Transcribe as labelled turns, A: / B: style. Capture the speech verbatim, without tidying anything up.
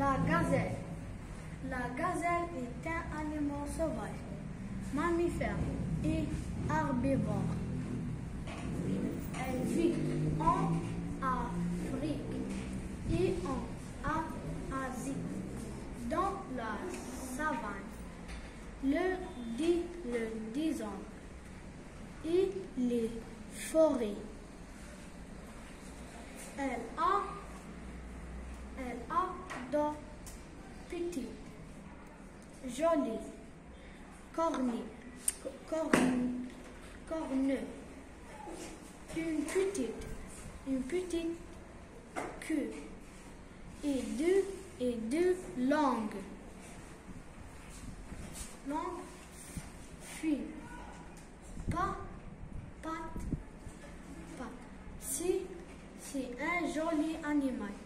A: La gazelle. La gazelle est un animal sauvage, mammifère et herbivore. Elle vit en Afrique et en Asie, dans la savane, le, di, le disant et les forêts. Elle a, elle a de petites, jolies, cornes, cornes, cornes, une petite, une petite queue et deux et deux langues, langues fines, pas, pattes, pattes. C'est, c'est un joli animal.